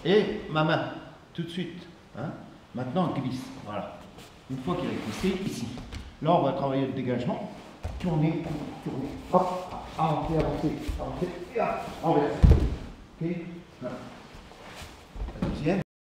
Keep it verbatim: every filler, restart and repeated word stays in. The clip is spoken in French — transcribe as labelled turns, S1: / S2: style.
S1: et ma main, tout de suite. Hein. Maintenant, on glisse. Voilà. Une fois qu'il a glissé, ici. Là, on va travailler le dégagement. Tourner, tourner, hop, avancer, avancer, avancer, et hop, envers. Ok. Voilà.